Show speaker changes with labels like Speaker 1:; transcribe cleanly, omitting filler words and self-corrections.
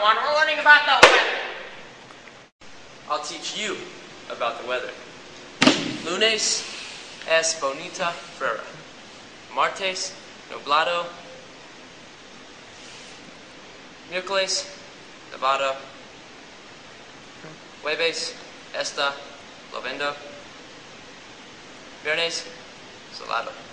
Speaker 1: everyone. We're learning about the weather.
Speaker 2: I'll teach you about the weather. Lunes es bonita Frera. Martes nublado. Miércoles nevado. Jueves está lloviendo. Viernes salado.